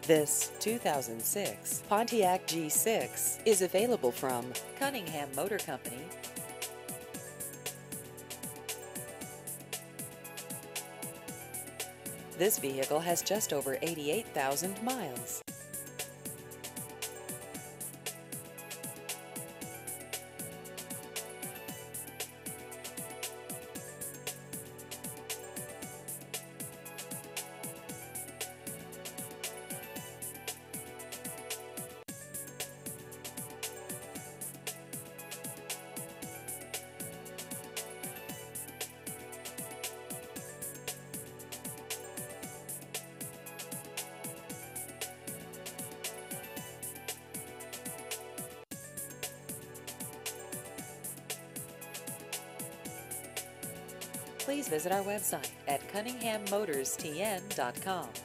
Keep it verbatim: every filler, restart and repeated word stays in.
This two thousand six Pontiac G six is available from Cunningham Motor Company. This vehicle has just over eighty-eight thousand miles. Please visit our website at cunningham motors t n dot com.